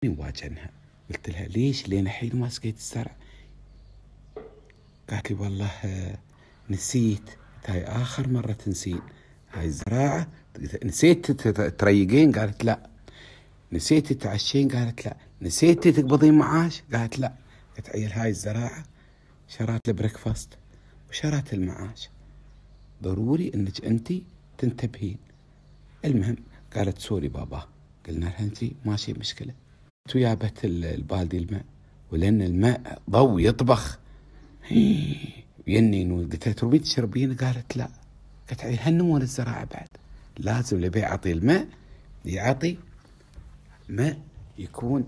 واجهنها قلت لها ليش لين الحين ما سقيت الزرع؟ قالت لي والله نسيت. هاي آخر مرة تنسين هاي الزراعة؟ نسيت تريقين؟ قالت لا. نسيتي تعشين؟ قالت لا. نسيتي تقبضين معاش؟ قالت لا. قلت عيل هاي الزراعة شرات البريكفاست وشرات المعاش، ضروري انك انتي تنتبهين. المهم قالت سوري بابا. قلنا لها انتي ماشي مشكلة. وجابت البالدي الماء، ولأن الماء ضو يطبخ ينين، قلت لها تربين تشربين؟ قالت لا. قلت عيل هالنمو الزراعة بعد لازم اللي بيعطي الماء يعطي ماء يكون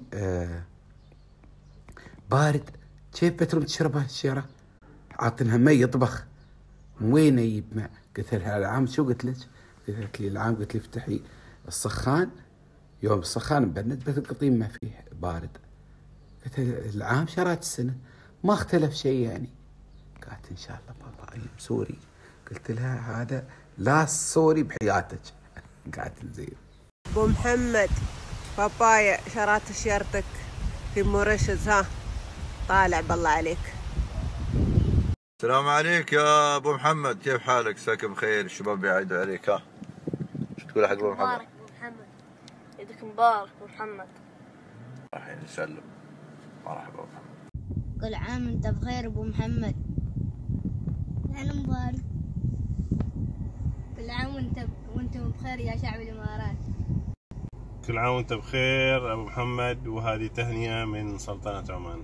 بارد. كيف بترون تشربها الشيرة؟ عاطنها ماء يطبخ، وين يجيب ماء؟ قلت لها العام شو قلت لك؟ قلت لي العام قلت لي افتحي السخان، يوم السخان مبند بتقطين ما فيه بارد. قلت لها العام شرات السنة ما اختلف شيء يعني. قالت ان شاء الله بابا ايام سوري. قلت لها هذا لا سوري بحياتك. قالت زين. ابو محمد بابايا شرات شيرتك في موريشيوس، ها طالع بالله عليك. السلام عليك يا ابو محمد، كيف حالك؟ ساك بخير، الشباب بيعيدوا عليك. ها شو تقول حق ابو محمد؟ مبارك ابو محمد، يدك مبارك ابو محمد. رايحين نسلم. مرحبا ابو محمد. كل عام وانت بخير ابو محمد. انا مبارك. كل عام وانتم بخير يا شعب الامارات. كل عام وانت بخير ابو محمد، وهذه تهنئة من سلطنة عمان.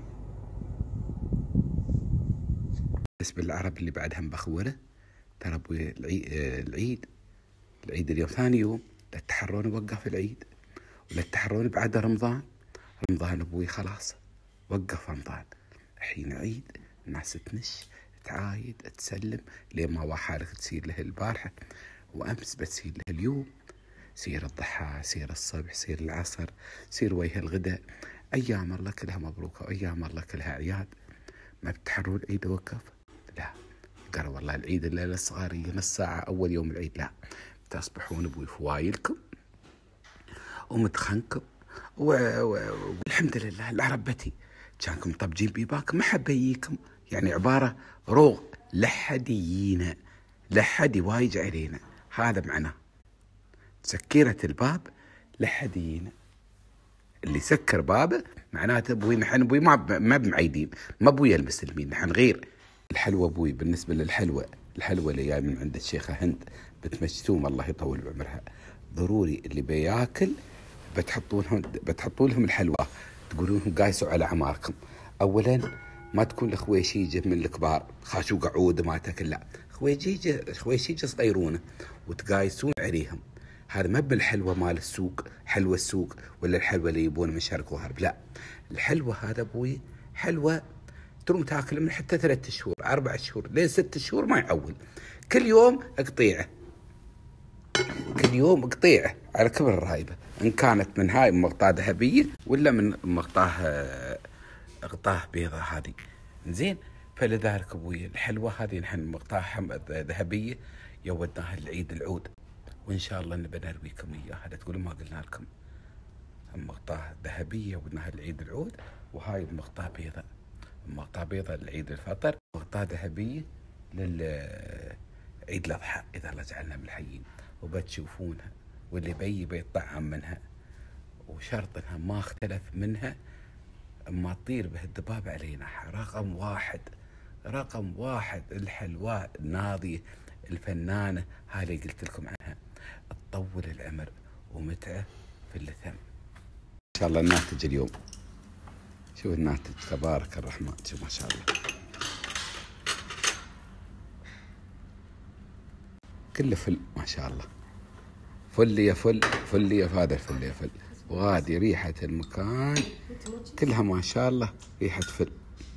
بالنسبة للعرب اللي بعدها مبخورة، ترى ابوي العيد اليوم ثاني يوم، لا تحرون وقف العيد ولا تحرون بعد رمضان. رمضان ابوي خلاص وقف رمضان، الحين عيد، الناس تنش تعايد تسلم لين ما حالك تصير له البارحة وأمس بتصير له اليوم. سير الضحى، سير الصبح، سير العصر، سير وجه الغداء. أيام الله كلها مبروكة وأيام الله كلها عياد. ما بتحرون العيد وقف؟ لا. قالوا والله العيد الليلة الصغارية نص ساعة أول يوم العيد. لا، تصبحون ابوي فوايلكم ومتخنكم والحمد لله. العرب بتي كانكم مطبجين بيباكم ما حب يجيكم، يعني عبارة روغ لحد يجينا، لحد يوايج علينا، هذا معناه. سكيرة الباب لحد يجينا، اللي سكر بابه معناته ابوي نحن ابوي ما بمعيدين، ما ابويا المسلمين، نحن غير. الحلوى ابوي بالنسبة للحلوى، الحلوى اللي جاي من عند الشيخة هند بتمشتوم الله يطول بعمرها، ضروري اللي بياكل بتحطون لهم الحلوى، تقولون لهم قايسوا على عماركم. اولا ما تكون الخويشيجه من الكبار خاشوا قعود ما تاكل، لا، خويشيجه صغيرونه وتقايسون عليهم. هذا ما بالحلوى مال السوق، حلوى السوق ولا الحلوى اللي يبون من شرق وغرب، لا، الحلوى هذا ابوي حلوى تروم تاكل من حتى 3 شهور 4 شهور لين 6 شهور ما يعول. كل يوم قطيعه، كل يوم قطيعه على كبر الرايبه، ان كانت من هاي مقطع ذهبيه ولا من مقطع غطاه بيضة هذه زين. فلذلك ابوي الحلوه هذه نحن مقطعها ذهبيه يودناها العيد العود، وان شاء الله نبي نرويكم اياها، لا تقولوا ما قلنا لكم. مقطع ذهبيه ودناها العيد العود، وهاي مقطع بيضة، مقطع بيضة للعيد الفطر، مقطع ذهبيه للعيد الاضحى اذا الله جعلنا من الحيين، وبتشوفونها واللي بيطعم منها، وشرط انها ما اختلف منها اما تطير به الذباب علينا. رقم واحد الحلوى الناضية الفنانة، هاي اللي قلت لكم عنها، تطول العمر ومتعة في اللثم. ان شاء الله الناتج اليوم، شوف الناتج تبارك الرحمن، شوف ما شاء الله كله فل ما شاء الله، فل يا فل، فل يا هذا الفل يا فل، وهذه ريحة المكان كلها ما شاء الله ريحة فل.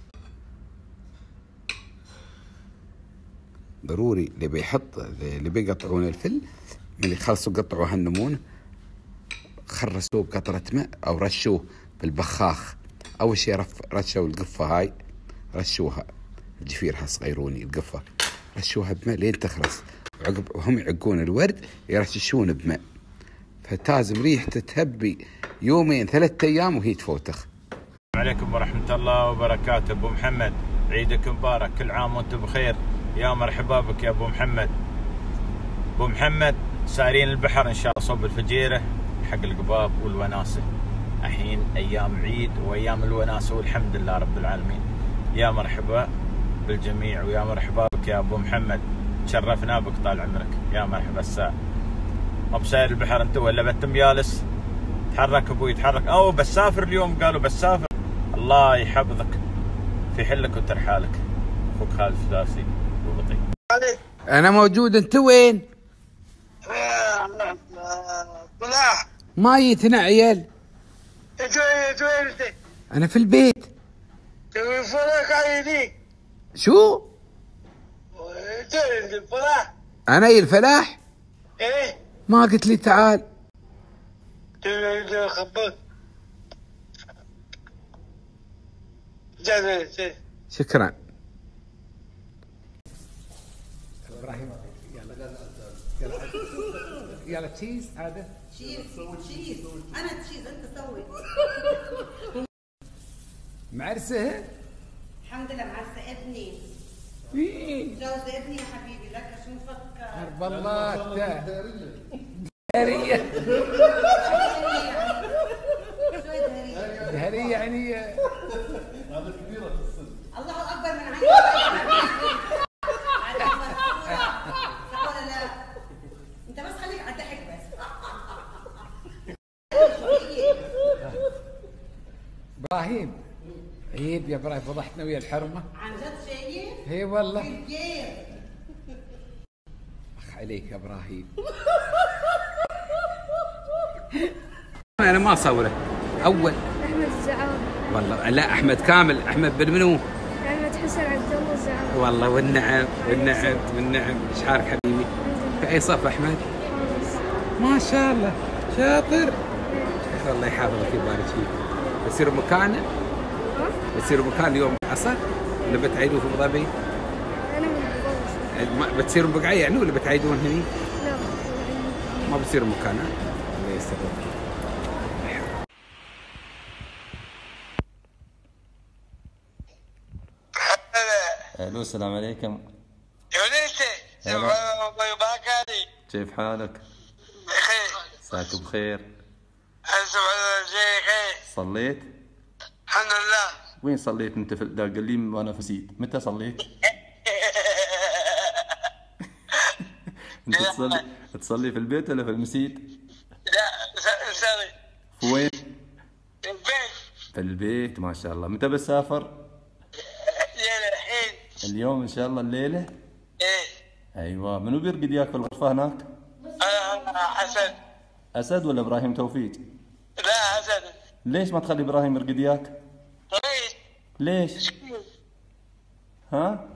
ضروري اللي بيقطعون الفل من يخلصوا قطعوا هالنمون خرسوه بقطرة ماء أو رشوه بالبخاخ. أول شيء رشوا القفة هاي، رشوها الجفيرها صغيروني القفة، رشوها بماء لين تخرس، وعقب هم يعقون الورد يرششون بماء. فتازم ريحته تهبي يومين 3 أيام وهي تفوتخ. عليكم ورحمة الله وبركاته. أبو محمد عيدك مبارك، كل عام وأنت بخير. يا مرحبا بك يا أبو محمد. أبو محمد سارين البحر إن شاء الله صوب الفجيرة حق القباب والوناسة. الحين أيام عيد وأيام الوناسة والحمد لله رب العالمين. يا مرحبا بالجميع ويا مرحبا بك يا أبو محمد، تشرفنا بك طال عمرك. يا مرحبا الساعة ما بساير البحر أنت ولا بتم جالس؟ تحرك أبوي تحرك. أو بسافر اليوم قالوا بسافر. الله يحفظك في حلك وترحالك. أخوك خالد فداسي وبطيء. أنا موجود، أنت وين؟ طلع ما جيتنا عيال. انت وين انت؟ أنا في البيت. تبي فلك عيني؟ شو؟ انت الفلاح؟ أنا الفلاح؟ ايه؟ ما قلت لي تعال. تبي خبط؟ شكرا. ابراهيم يلا تشيز. هذا تشيز انا تشيز انت سوي. معرسه؟ الحمد لله معرسه ابني. جوز ابني يا حبيبي، لك اشوفك. حرب الله دهريه. دهريه يعني هذا كبيرة في السن. الله اكبر من عيني. صح ولا لا؟ انت بس خليك على الضحك بس. ابراهيم عيب يا ابراهيم، فضحتنا ويا الحرمه. عن جد شايف؟ اي والله. كيف؟ اخ عليك يا ابراهيم. أنا ما أصوره. أول أحمد الزعامة. والله لا، أحمد كامل. أحمد بن منو؟ أحمد حسن عبد الله الزعامة. والله والنعم والنعم والنعم. ايش حالك حبيبي؟ في أي صف أحمد؟ ما شاء الله شاطر. الله يحفظك ويبارك فيك. بتصيروا مكانه؟ بتصيروا مكان اليوم العصر ولا بتعيدوا في أبو ظبي؟ أنا من أبو ظبي. بتصيروا بقعة يعني ولا بتعيدون هني؟ لا ما بتصيروا مكانه. الله يسترك. الو السلام عليكم. يا وليتي الله يبارك عليك. كيف حالك؟ بخير. عساك بخير. اسمع خير. صليت؟ الحمد لله. وين صليت انت؟ في قال لي وانا نسيت. متى صليت؟ انت تصلي في البيت ولا في المسجد؟ لا نصلي. في وين؟ في البيت. في البيت ما شاء الله. متى بتسافر؟ الحين. اليوم ان شاء الله الليله؟ ايه. ايوه. منو بيرقد وياك في الغرفه هناك؟ انا حسن. اسد ولا ابراهيم توفيق؟ لا حسن. ليش ما تخلي ابراهيم يرقد وياك؟ ليش؟ ها؟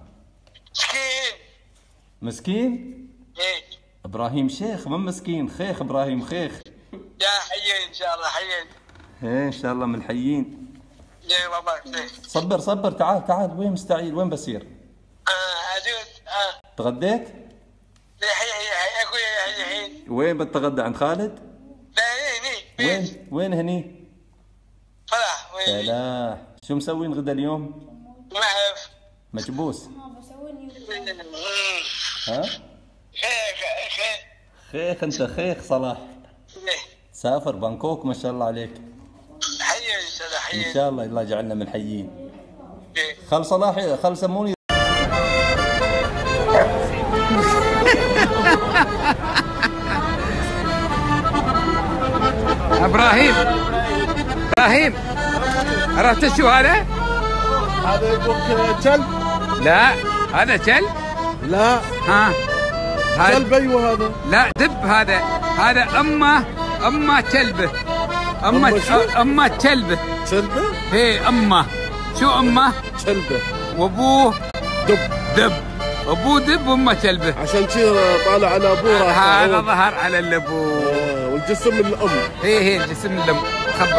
مسكين؟ ايه. ابراهيم شيخ من مسكين، خيخ ابراهيم خيخ. يا حيين ان شاء الله حيين. ايه ان شاء الله من الحيين. يا بابا. صبر تعال وين مستعجل؟ وين بصير؟ عجوز. تغديت؟ اخوي الحين. وين بتغدى؟ عند خالد؟ لا هني. وين هني؟ فلاح. فلاح. شو مسوين غدا اليوم؟ ما اعرف. مكبوس. ها؟ خيخ انت خيخ صلاح. سافر بانكوك ما شاء الله عليك. حيين ان شاء الله حيين. ان شاء الله الله يجعلنا من الحيين. خل صلاح خل سموني. ابراهيم عرفت شو هذا؟ هذا يقولك كلب؟ لا هذا كلب؟ لا. ها كلب ايوه هذا. لا دب. هذا امه كلبه. امه كلبه. كلبه؟ هي امه. شو امه؟ كلبه. وابوه دب. ابوه دب وامه كلبه. عشان كذا طالع على ابوه. هذا ظهر على الابوه. والجسم من الام. هي الجسم من الام.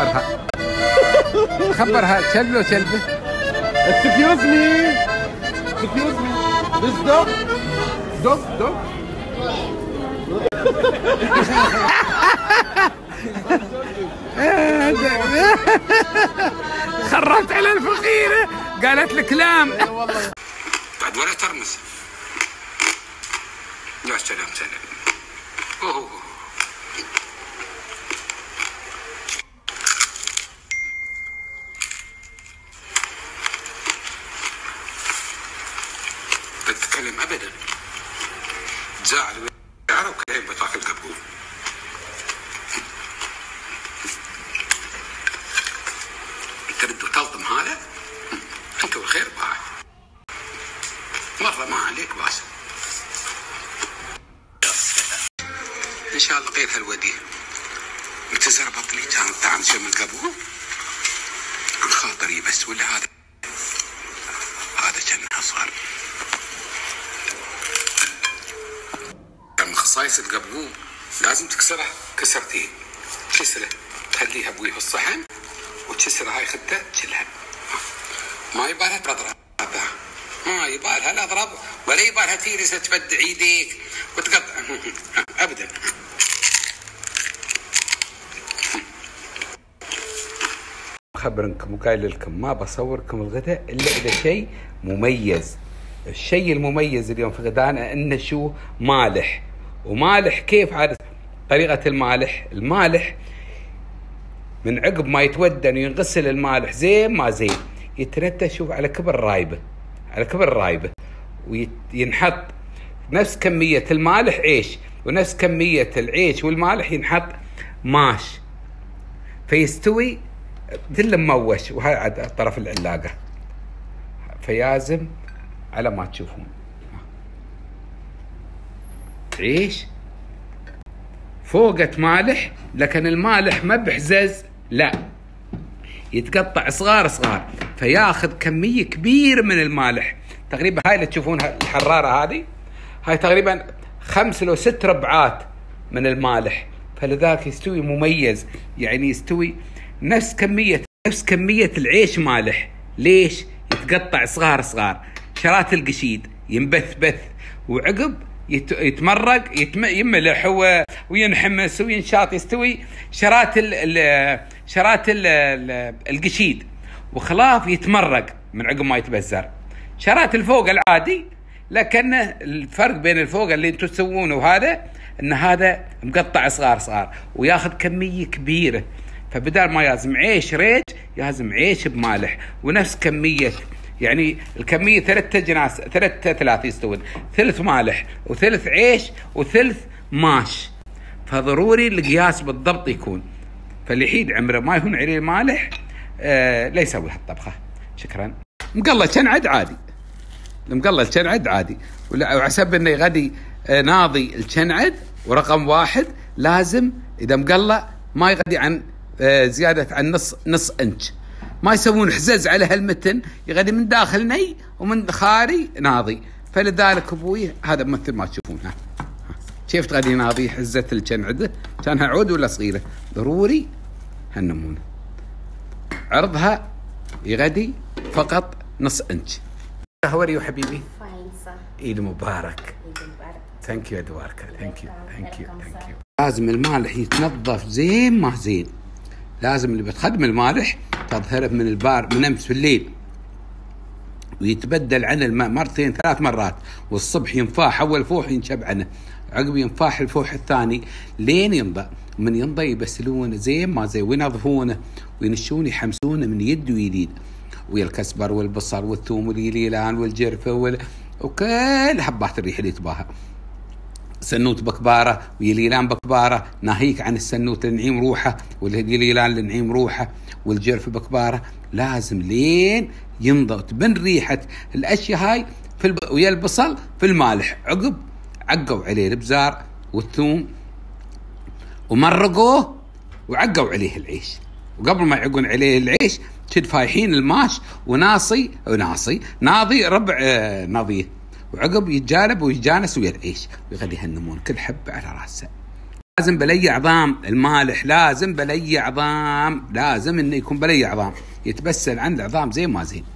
خبرها كلب لو كلبه. Excuse me. This dog. خربت على الفقيرة قالت الكلام بعد ولا ترمس. يا سلام سلام. أوه. تتكلم أبدا تزعل وكلام بتاكل قبول. ترد وتلطم هذا انت والخير بعد مرة ما عليك باسم. ان شاء الله غير هالوديع انت زربط لي تعال نشم القبول عن خاطري بس ولا هذا كان صار من خصائص القبول لازم تكسرها كسرتين. كسره تخليها بويه الصحن وتكسر هاي خدة تشيلها. ما يبالها تضرب ما يبالها لا اضرب ولا يبالها تيرس تبدع ايديك وتقطع ابدا. خبرنكم وقايل لكم ما بصوركم الغداء الا اذا شيء مميز. الشيء المميز اليوم في غدانا انه شو مالح. ومالح كيف عاد طريقة المالح؟ المالح من عقب ما يتودن وينغسل المالح زين ما زين يترتى شوف على كبر رايبه على كبر رايبه وينحط نفس كمية المالح عيش ونفس كمية العيش والمالح ينحط ماش فيستوي مثل مموش. وهاي عاد طرف العلاقة فيازم على ما تشوفون عيش فوقت مالح لكن المالح ما بحزز لا يتقطع صغار صغار فياخذ كمية كبيرة من المالح. تقريبا هاي اللي تشوفونها الحرارة هذه هاي تقريبا 5 أو 6 ربعات من المالح فلذلك يستوي مميز. يعني يستوي نفس كمية العيش مالح. ليش؟ يتقطع صغار صغار. شرات القشيد ينبث بث وعقب يتمرق يملح وينحمس وينشاط يستوي شرات القشيد وخلاف يتمرق من عقب ما يتبزر. شرات الفوق العادي لكن الفرق بين الفوق اللي انتم تسوونه وهذا ان هذا مقطع صغار صغار وياخذ كمية كبيرة فبدال ما يازم عيش ريج يازم عيش بمالح ونفس كمية يعني الكمية 3 أجناس 3 يستوون 3 مالح و3 عيش و3 ماش فضروري القياس بالضبط يكون. فاللي يحيد عمره ما يهون عليه المالح لا يسوي هالطبخة. شكرا. مقلة كنعد عادي المقلة الكنعد عادي وعسب انه غدي ناضي الكنعد ورقم 1 لازم اذا مقلة ما يغدي عن زيادة عن نص انش. ما يسوون حزز على هالمتن يغدي من داخل ني ومن خاري ناضي. فلذلك ابوي هذا مثل ما تشوفون كيف تغدي ناضي حزة الكنعده كانها عود ولا صغيرة ضروري هالنمونة عرضها يغدي فقط نص انش. How are you حبيبي؟ Fine sir. عيد مبارك. عيد مبارك. Thank you يا دواركا. Thank you. لازم المالح يتنظف زين ما زين. لازم اللي بتخدم المالح تظهره من البار من امس في الليل ويتبدل عن الماء 2 3 مرات والصبح ينفاح اول فوح ينشب عنه عقب ينفاح الفوح الثاني لين ينضى. من ينضى يبسلونه زين ما زين وينظفونه وينشونه يحمسونه من يد ويدين ويا الكسبر والبصل والثوم واليليلان والجرفه وكل حبات الريح اللي تباها. سنوت بكباره ويليلان بكباره ناهيك عن السنوت لنعيم روحه واليليلان لنعيم روحه والجرف بكباره لازم لين ينضغ تبن ريحه الاشياء هاي ويا البصل في المالح. عقب عقوا عليه البزار والثوم ومرقوه وعقوا عليه العيش وقبل ما يعقون عليه العيش كد فايحين الماش ناضي ربع نظيه وعقب يتجانب ويتجانس ويا العيش ويغلي هالنمون كل حبة على راسه. لازم بلي عظام المالح لازم بلي عظام لازم انه يكون بلي عظام يتبسل عن العظام زين ما زين.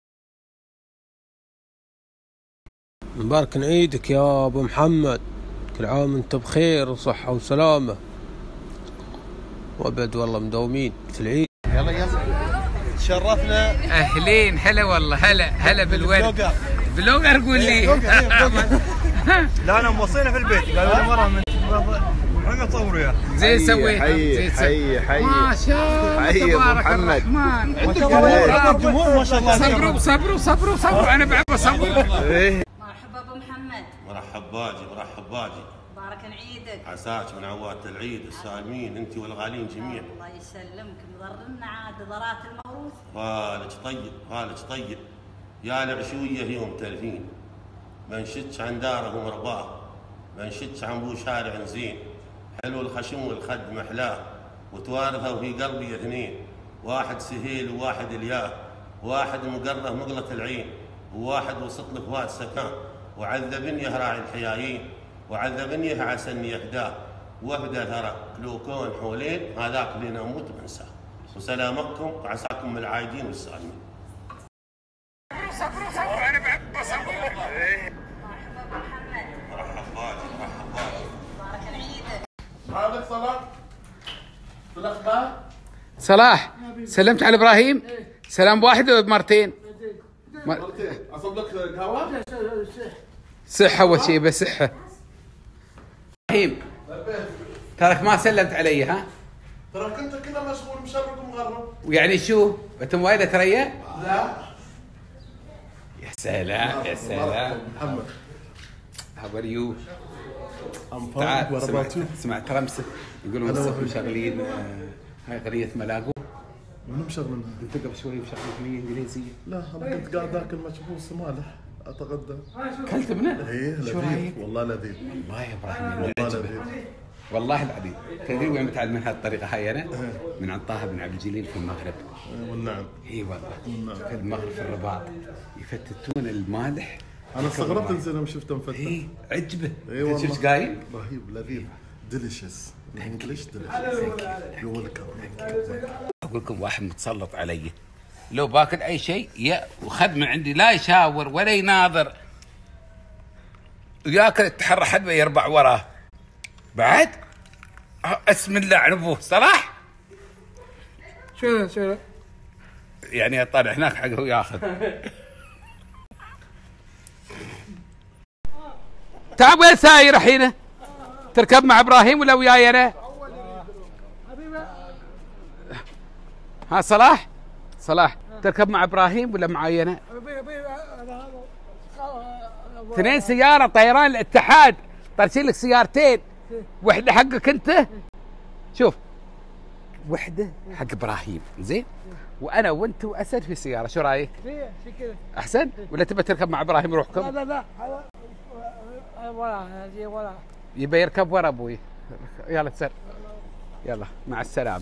مبارك عيدك يا ابو محمد كل عام وانت بخير وصحة وسلامة. وابد والله مدومين في العيد. يلا تشرفنا. اهلين هلا والله هلا بالولد. بلوجر قول لي. لا انا موصينا في البيت قالوا لي مره من محمد صور وياه. زين سوي. حي ما شاء الله تبارك الرحمن. ما شاء الله الجمهور ما شاء الله. صبروا انا بعد بصبر. مرحبا ابو محمد. مرحب باجي مبارك عيدك. عساك من عواد العيد السالمين انت والغالين جميع. الله يسلمك مضرنا عاد ضرات الموروث. غالج طيب يا العشويه يوم تلفين ما نشدش عن داره ومرباه ما نشدش عن بو شارع زين حلو الخشم والخد محلاه وتوارثه وفي قلبي اثنين واحد سهيل وواحد الياه واحد مقره مقلة العين وواحد وسط الفؤاد سكان وعذبني راعي الحيايين وعذبني عسى اني يهداه وهدى ثرى لو كون حولين هذاك اللي نموت بنساه وسلامكم وعساكم من العايدين والسالمين. صبروا انا بعد بصبر. مرحبا ابو محمد. مرحب باجي. مبارك عيدك. هذا صلاح في الاخبار. صلاح سلمت على ابراهيم؟ سلام بواحد ولا بمرتين؟ مرتين. اصب لك قهوه؟ صحه وشي بصحه. ابراهيم تراك ما سلمت علي ها؟ ترى كنت كذا مشغول مشرق ومغرب. ويعني شو؟ انتم وايد تريا؟ لا يا سلام يا سلام. محمد هاو ار يو؟ تعال سمعت ترى يقولون الصبح مشغلين هاي قضية ملاقو. منو مشغلينها؟ انت قبل شوي مشغلين اغنية انجليزية. لا انا كنت قاعد اكل مكبوس مالح اتغدى. كلت منه؟ ايه لذيذ والله لذيذ. والله يا ابراهيم والله لذيذ. والله العظيم. تدري وين متعلم من هالطريقة هاي انا؟ من عن طه بن عبد الجليل في المغرب. والنعم. اي والله. في المغرب في الرباط يفتتون المالح. انا استغربت انزين شفته مفتت. ايه عجبه. اي والله. شفت قايل؟ رهيب لذيذ. ديليشس. انجلش ديليشس. يو ويلكم. اقول لكم واحد متسلط علي لو باكل اي شيء وخذ من عندي لا يشاور ولا يناظر وياكل التحرى حد يربع وراه بعد. اسم الله عن ابوه صلاح شو يعني طالع هناك حقه وياخذ. تعال وين ساير الحين؟ تركب مع ابراهيم ولا وياي انا؟ ها صلاح تركب مع ابراهيم ولا معي انا؟ اثنين سيارة طيران الاتحاد طارشين لك سيارتين وحدة حقك انت شوف وحدة حق ابراهيم زين وانا وانت واسد في سيارة شو رايك؟ احسن ولا تبى تركب مع ابراهيم روحكم؟ لا ولا يبى يركب ورا ابوي. يلا تسر يلا مع السلامة.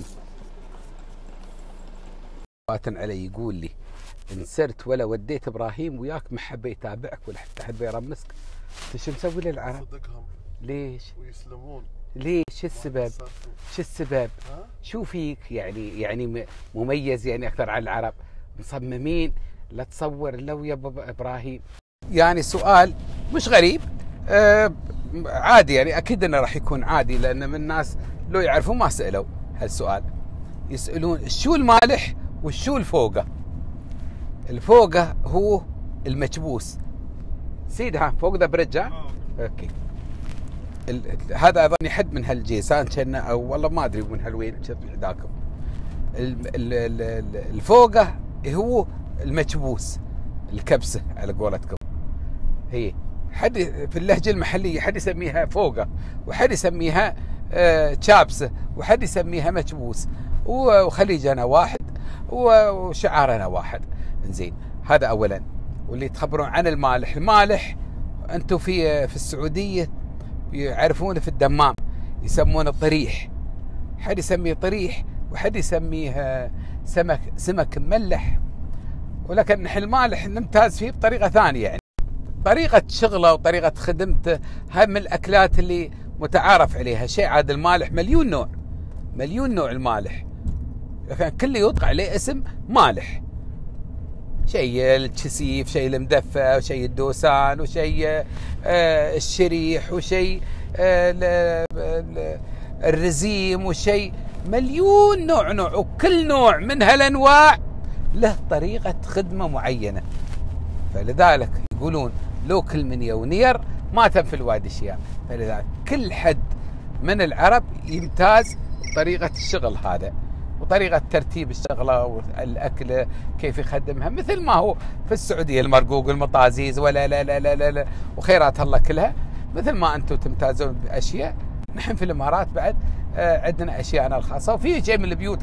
فاتن علي يقول لي ان سرت ولا وديت ابراهيم وياك ما حبي يتابعك ولا حتى حد يرمسك. انت شو مسوي للعرب؟ صدقهم ليش؟ ويسلمون. ليش؟ شو السبب؟ شو فيك يعني مميز يعني اكثر عن العرب؟ مصممين لا تصور لو يا ابراهيم. يعني سؤال مش غريب عادي يعني اكيد انه راح يكون عادي لان من الناس لو يعرفوا ما سالوا هالسؤال. يسالون شو المالح والشو الفوقه؟ الفوقه هو المكبوس سيدها فوق ذا بريدج. اوكي هذا اظني حد من هالجيسان كنا او والله ما ادري من هالوين ذاكم. الفوقه هو المكبوس الكبسه على قولتكم. هي حد في اللهجه المحليه حد يسميها فوقه وحد يسميها شابسه وحد يسميها مكبوس وخليجنا واحد وشعارنا واحد. زين هذا اولا. واللي تخبرون عن المالح انتم في السعوديه يعرفونه في الدمام يسمونه طريح. حد يسميه طريح وحد يسميه سمك مملح ولكن نحن المالح نمتاز فيه بطريقه ثانيه يعني طريقه شغله وطريقه خدمته. هاي من الاكلات اللي متعارف عليها شيء. عاد المالح مليون نوع المالح لكن كل يطلق عليه اسم مالح. شيء الكسيف شيء المدفى وشيء الدوسان وشيء الشريح وشيء الرزيم وشيء مليون نوع وكل نوع من هالأنواع له طريقة خدمة معينة. فلذلك يقولون لو كل من يونير ما تنفي الوادي شياب. فلذلك كل حد من العرب يمتاز بطريقة الشغل هذا وطريقة ترتيب الشغلة والأكل كيف يخدمها، مثل ما هو في السعودية المرقوق والمطازيز ولا لا لا لا لا, لا وخيرات الله كلها. مثل ما أنتم تمتازون بأشياء، نحن في الإمارات بعد عندنا أشياءنا الخاصة. وفي شيء من البيوت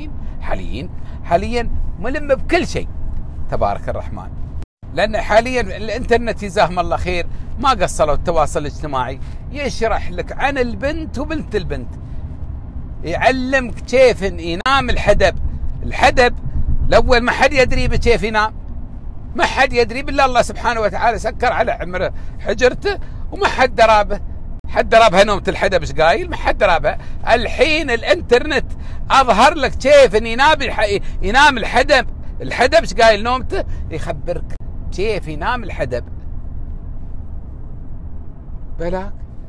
حاليا ملم بكل شيء تبارك الرحمن، لأن حاليا الإنترنت جزاهم الله خير ما قصروا التواصل الاجتماعي، يشرح لك عن البنت وبنت البنت، يعلمك كيف ينام الحدب الأول ما حد يدري بكيف ينام، ما حد يدري بالله الله سبحانه وتعالى سكر على عمره حجرته وما حد درابه. حد درابها نومة الحدب ايش قايل؟ ما حد درابها. الحين الانترنت اظهر لك كيف ينام الحدب ايش قايل نومته، يخبرك كيف ينام الحدب. بلاك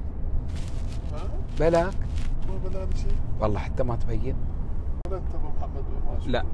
ما بلغني شيء والله حتى ما تبين. ولا انت ابو محمد وما لا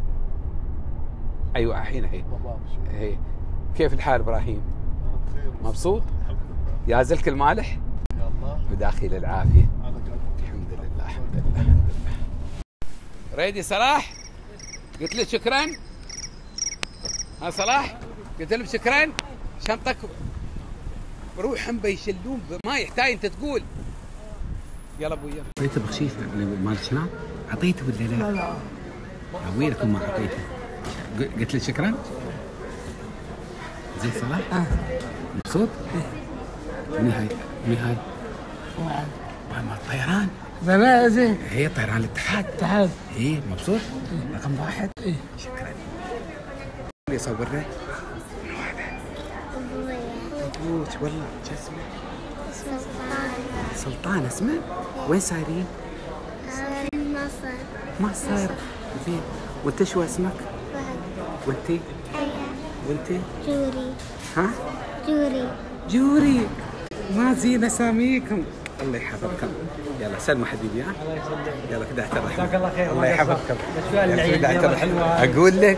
ايوه الحين هي كيف الحال ابراهيم؟ مبسوط؟ يازلك المالح؟ يا الله بداخل العافيه. الحمد لله الحمد لله. ريدي صلاح؟ قلت له شكرا. ها صلاح؟ قلت له شكرا. شنطك روحهم بيشلون ما يحتاج انت تقول. يلا ابويا. اعطيته بخشيش مال شناب؟ اعطيته ولا لا؟ لا ابويلكم ما اعطيته. قلت له شكرا. زين صلاح؟ مبسوط؟ مني هاي؟ مال الطيران. لا زين. هي طيران الاتحاد. ايه مبسوط؟ رقم 1. شكرا. اللي يصورنا؟ ابوك والله شو اسمه؟ سلطان اسمه؟ وين سايرين؟ مصر. زين. وانت شو اسمك؟ وانتي؟ وانتي؟ جوري. ها؟ جوري. ما زين اساميكم. الله يحفظكم. يلا سلموا حبيبي. ها؟ يلا في داعة الرحمة. جزاك الله خير. الله يحفظكم. اقول لك.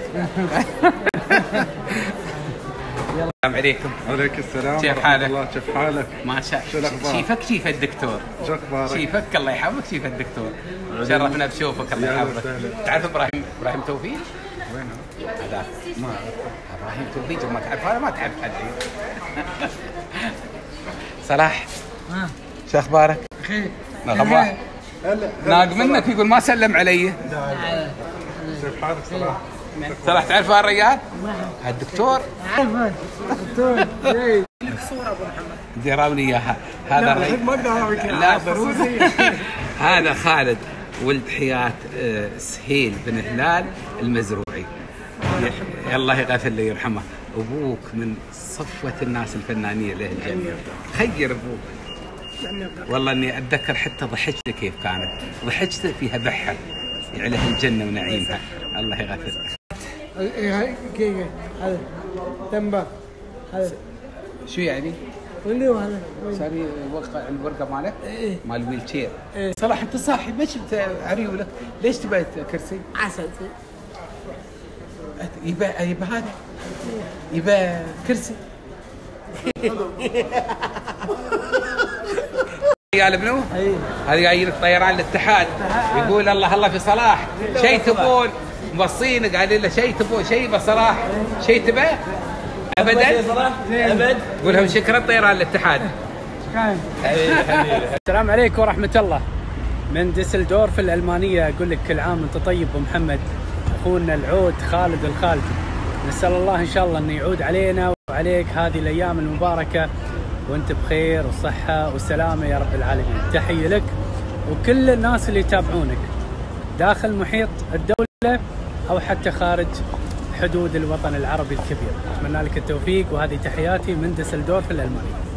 السلام عليكم. وعليكم السلام. كيف حالك؟ الله كيف حالك؟ ما شاء شو الاخبار؟ شيفك الدكتور. شو اخبارك؟ شيفك الله يحفظك. شيف الدكتور. شرفنا بشوفك الله يحفظك. تعرف ابراهيم توفيق؟ وين هذاك؟ ما ابراهيم توفيق ما تعرف هذا ما تعرف حد. صلاح شو اخبارك؟ بخير. رقم 1 ناق منك يقول ما سلم علي. كيف حالك صلاح؟ صلاح تعرف هالرجال؟ الدكتور. عارفه الدكتور. لك صورة ابو محمد. ديراوني اياها. هذا ما اقدر اعطيك. لا ضروري. هذا خالد ولد حياة سهيل بن هلال المزروعي. الله يغفر له يرحمه. ابوك من صفوة الناس الفنانية له الجميع. خير ابوك. والله اني اتذكر حتى ضحكته كيف كانت. ضحكته فيها بحر يعني له الجنة ونعيمها. الله يغفر له. هاي دقيقة هذا تنبه هذا شو يعني؟ اللي هو هذا ساري الورقة مالك؟ ايه مال الويل شير. صلاح انت صاحي ما شفت عريولك، ليش تبي كرسي؟ عسل. يبى هذا يبى كرسي. رجال منو؟ هذه جاي لك طيران الاتحاد يقول الله في صلاح شيء تبون موصينك قاعدين له شيء تبون شيء بصلاح شيء تبى ابدا ابد قولهم شكرا طيران الاتحاد. السلام عليكم ورحمه الله من ديسلدورف الالمانيه. اقول لك كل عام وانت طيب ابو محمد. اخونا العود خالد الخالدي نسال الله ان شاء الله انه يعود علينا وعليك هذه الايام المباركه وانت بخير والصحه والسلامه يا رب العالمين. تحيه لك وكل الناس اللي يتابعونك داخل محيط الدوله او حتى خارج حدود الوطن العربي الكبير. اتمنى لك التوفيق وهذه تحياتي من ديسلدورف الالمانيه.